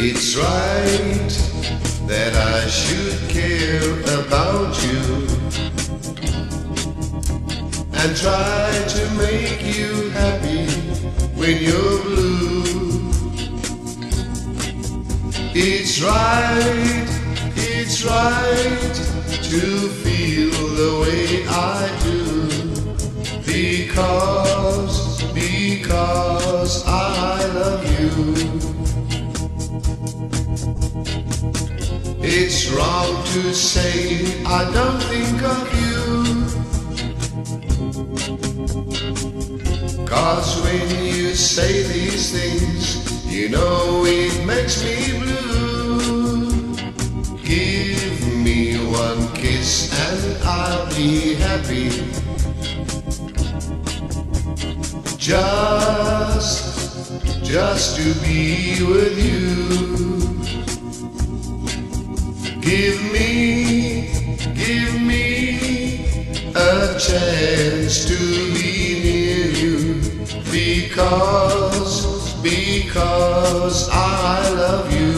It's right that I should care about you and try to make you happy when you're blue. It's right to feel the way I do because I love you. It's wrong to say I don't think of you, 'cause when you say these things, you know it makes me blue. Give me one kiss and I'll be happy, just to be with you. Give me a chance to be near you because I love you.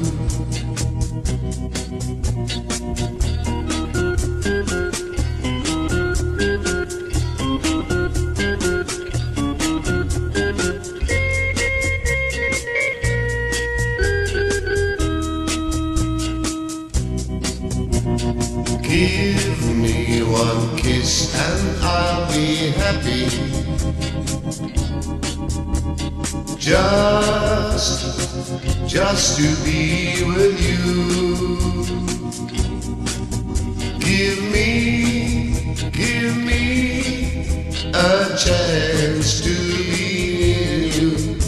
Give me one kiss and I'll be happy, just to be with you. Give me a chance to be near you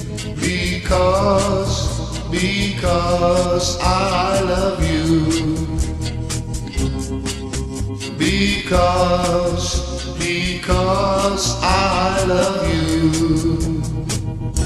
because I love you. Because I love you.